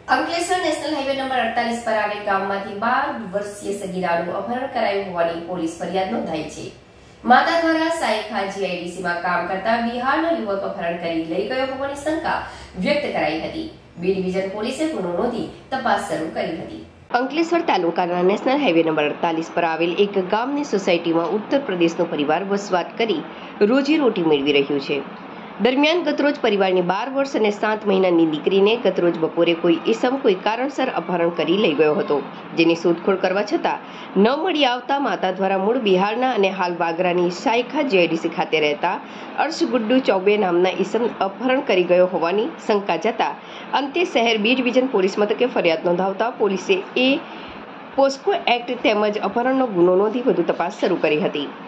Ankleshwar national highway number 48 પર આવેલ ગામમાંથી 12 વર્ષીય સગીરાનું અપહરણ કરાયું હોવાની પોલીસ ફરિયાદ નોંધાઈ છે। માતા દ્વારા સાયખા જીઆઈડીસીમાં કામ કરતા બિહારનો યુવક અપહરણ કરી લઈ ગયો હોવાની શંકા વ્યક્ત કરાઈ હતી। બી ડિવિઝન પોલીસે ગુનો નોંધી તપાસ શરૂ કરી હતી। અંકલેશ્વર તાલુકાના નેશનલ હાઈવે નંબર 48 પર આવેલ એક ગામની સોસાયટીમાં ઉત્તર પ્રદેશનો પરિવાર વસવાટ કરી રોજીરોટી મેળવી રહ્યું છે। દરમિયાન ગતરોજ પરિવારની 12 વર્ષ અને 7 મહિનાની દીકરીને ગતરોજ બપોરે કોઈ ઈસમ કોઈ કારણસર અપહરણ કરી લઈ ગયો હતો, જેની શોધખોળ કરવા છતાં ન મળી આવતા માતા દ્વારા મૂળ બિહારના અને હાલ વાગરાની સાયખા જીઆઈડીસી ખાતે રહેતા અર્શ ગુડ્ડુ ચૌબે નામના ઈસમ અપહરણ કરી ગયો હોવાની શંકા જતા અંતે શહેર બી ડિવિઝન પોલીસ મથકે ફરિયાદ નોંધાવતા પોલીસે પોસ્કો એક્ટ તેમજ અપહરણનો ગુનો નોંધી વધુ તપાસ શરૂ કરી હતી।